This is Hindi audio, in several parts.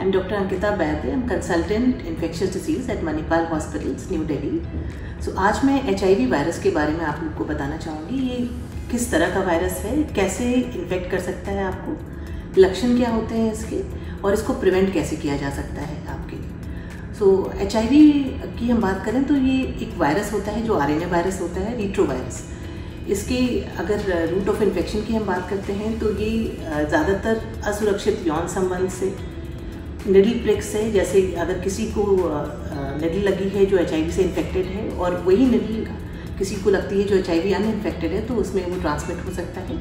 I'm Dr. Ankita Baidya. I'm consultant infectious disease at Manipal Hospitals, New Delhi. So आज मैं HIV वायरस के बारे में आप लोग को बताना चाहूँगी। ये किस तरह का वायरस है, कैसे इन्फेक्ट कर सकता है आपको, लक्षण क्या होते हैं इसके और इसको प्रिवेंट कैसे किया जा सकता है आपके लिए। सो HIV की हम बात करें तो ये एक वायरस होता है जो RNA वायरस होता है, रीट्रोवायरस। इसके अगर रूट ऑफ इन्फेक्शन की हम बात करते हैं तो ये ज़्यादातर असुरक्षित यौन संबंध से, निडल प्रिक से, जैसे अगर किसी को निडल लगी है जो HIV से इन्फेक्टेड है और वही निडल किसी को लगती है जो HIV अनइन्फेक्टेड है तो उसमें वो ट्रांसमिट हो सकता है।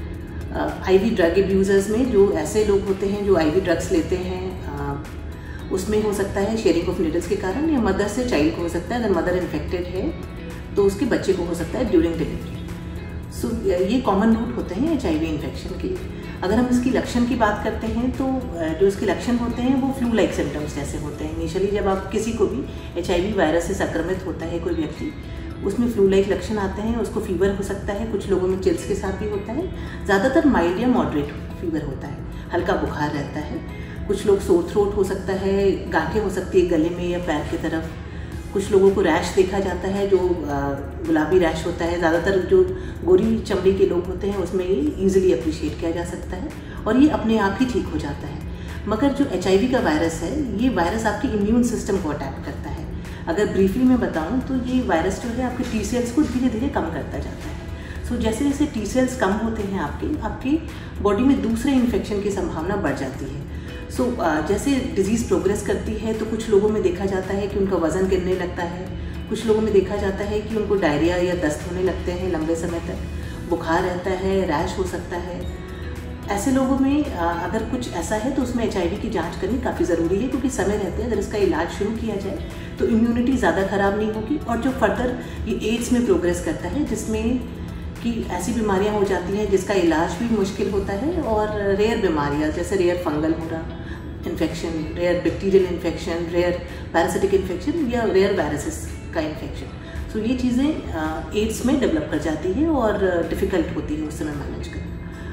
IV ड्रग एब्यूज़र्स में जो ऐसे लोग होते हैं जो IV ड्रग्स लेते हैं उसमें हो सकता है शेयरिंग ऑफ निडल्स के कारण, या मदर से चाइल्ड को हो सकता है। अगर मदर इन्फेक्टेड है तो उसके बच्चे को हो सकता है ड्यूरिंग डिलीवरी। सो ये कॉमन रूट होते हैं HIV इन्फेक्शन के। अगर हम इसकी लक्षण की बात करते हैं तो जो इसके लक्षण होते हैं वो फ्लू लाइक सिम्टम्स जैसे होते हैं। इनिशियली जब आप किसी को भी HIV वायरस से संक्रमित होता है कोई व्यक्ति, उसमें फ्लू लाइक लक्षण आते हैं। उसको फीवर हो सकता है, कुछ लोगों में चिल्स के साथ भी होता है। ज़्यादातर माइल्ड या मॉडरेट फीवर होता है, हल्का बुखार रहता है। कुछ लोग सोर थ्रोट हो सकता है, गांठें हो सकती है गले में या पैर की तरफ। कुछ लोगों को रैश देखा जाता है जो गुलाबी रैश होता है। ज़्यादातर जो गोरी चमड़ी के लोग होते हैं उसमें ये ईजिली अप्रिशिएट किया जा सकता है और ये अपने आप ही ठीक हो जाता है। मगर जो HIV का वायरस है, ये वायरस आपके इम्यून सिस्टम को अटैक करता है। अगर ब्रीफली मैं बताऊं तो ये वायरस जो है आपके T सेल्स को धीरे धीरे कम करता जाता है। सो जैसे जैसे T सेल्स कम होते हैं आपकी बॉडी में दूसरे इन्फेक्शन की संभावना बढ़ जाती है। सो जैसे डिजीज़ प्रोग्रेस करती है तो कुछ लोगों में देखा जाता है कि उनका वज़न गिरने लगता है, कुछ लोगों में देखा जाता है कि उनको डायरिया या दस्त होने लगते हैं लंबे समय तक, बुखार रहता है, रैश हो सकता है। ऐसे लोगों में अगर कुछ ऐसा है तो उसमें HIV की जांच करनी काफ़ी ज़रूरी है, क्योंकि समय रहते अगर इसका इलाज शुरू किया जाए तो इम्यूनिटी ज़्यादा ख़राब नहीं होगी। और जो फर्दर ये एड्स में प्रोग्रेस करता है, जिसमें कि ऐसी बीमारियां हो जाती हैं जिसका इलाज भी मुश्किल होता है, और रेयर बीमारियां जैसे rare fungal infection, rare bacterial infection, rare parasitic infection या रेयर वायरसेस का इन्फेक्शन। सो ये चीज़ें एड्स में डेवलप कर जाती है और डिफ़िकल्ट होती है उस समय मैनेज करना।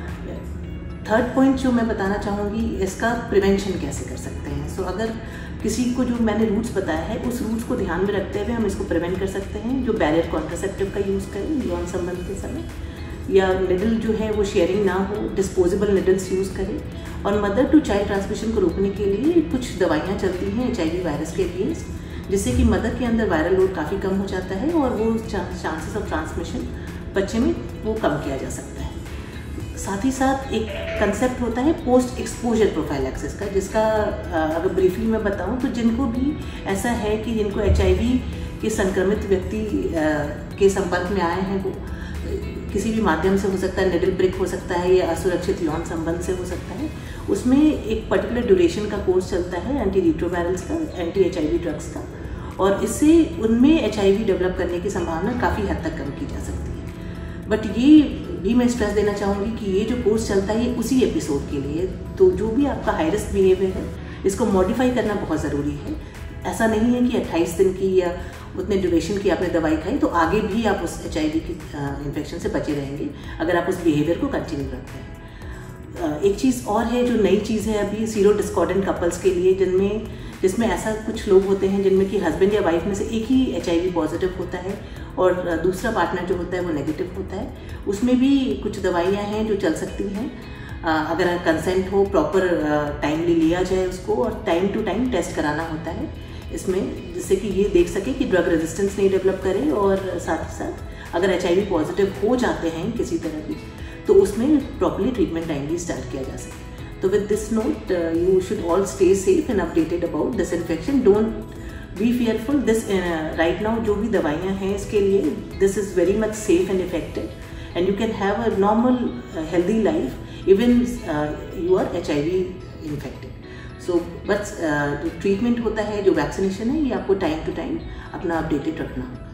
थर्ड पॉइंट जो मैं बताना चाहूँगी, इसका प्रिवेंशन कैसे कर सकते हैं। सो अगर किसी को जो मैंने रूट्स बताया है उस रूट्स को ध्यान में रखते हुए हम इसको प्रिवेंट कर सकते हैं। जो बैरियर कॉन्ट्रासेप्टिव का यूज़ करें यौन संबंध के समय, या निडल जो है वो शेयरिंग ना हो, डिस्पोजेबल निडल्स यूज़ करें। और मदर टू चाइल्ड ट्रांसमिशन को रोकने के लिए कुछ दवाइयाँ चलती हैं HIV वायरस के अगेंस्ट, जिससे कि मदर के अंदर वायरल लोड काफ़ी कम हो जाता है और वो चांसेस ऑफ ट्रांसमिशन बच्चे में वो कम किया जा सकता है। साथ ही साथ एक कंसेप्ट होता है पोस्ट एक्सपोजर प्रोफाइलैक्सिस का, जिसका अगर ब्रीफली मैं बताऊं तो जिनको भी ऐसा है कि जिनको HIV के संक्रमित व्यक्ति के संपर्क में आए हैं, वो किसी भी माध्यम से हो सकता है, निडल प्रिक हो सकता है या असुरक्षित यौन संबंध से हो सकता है, उसमें एक पर्टिकुलर ड्यूरेशन का कोर्स चलता है एंटी रिट्रोवायरल्स का, एंटी HIV ड्रग्स का, और इससे उनमें HIV डेवलप करने की संभावना काफ़ी हद तक कम की जा सकती है। बट ये भी मैं स्ट्रेस देना चाहूँगी कि ये जो कोर्स चलता है ये उसी एपिसोड के लिए, तो जो भी आपका हाई रिस्क बिहेवियर है इसको मॉडिफाई करना बहुत ज़रूरी है। ऐसा नहीं है कि 28 दिन की या उतने ड्यूरेशन की आपने दवाई खाई तो आगे भी आप उस HIV की इन्फेक्शन से बचे रहेंगे अगर आप उस बिहेवियर को कंटिन्यू रखते हैं। एक चीज़ और है जो नई चीज़ है अभी सीरो डिस्कॉर्डेंट कपल्स के लिए, जिसमें ऐसा कुछ लोग होते हैं जिनमें कि हस्बैंड या वाइफ में से एक ही HIV पॉजिटिव होता है और दूसरा पार्टनर जो होता है वो नेगेटिव होता है। उसमें भी कुछ दवाइयाँ हैं जो चल सकती हैं अगर कंसेंट हो, प्रॉपर टाइमली लिया जाए उसको, और टाइम टू टाइम टेस्ट कराना होता है इसमें, जिससे कि ये देख सके कि ड्रग रेजिस्टेंस नहीं डेवलप करे, और साथ ही साथ अगर HIV पॉजिटिव हो जाते हैं किसी तरह की तो उसमें प्रॉपर्ली ट्रीटमेंट टाइमली स्टार्ट किया जा सके। तो with this note you should all stay safe and updated about this infection. Don't be fearful. This right now जो भी दवाइयाँ हैं इसके लिए, this is very much safe and effective and you can have a normal healthy life even you are HIV infected. So बस जो ट्रीटमेंट होता है, जो वैक्सीनेशन है, ये आपको टाइम टू टाइम अपना अपडेटेड रखना होगा।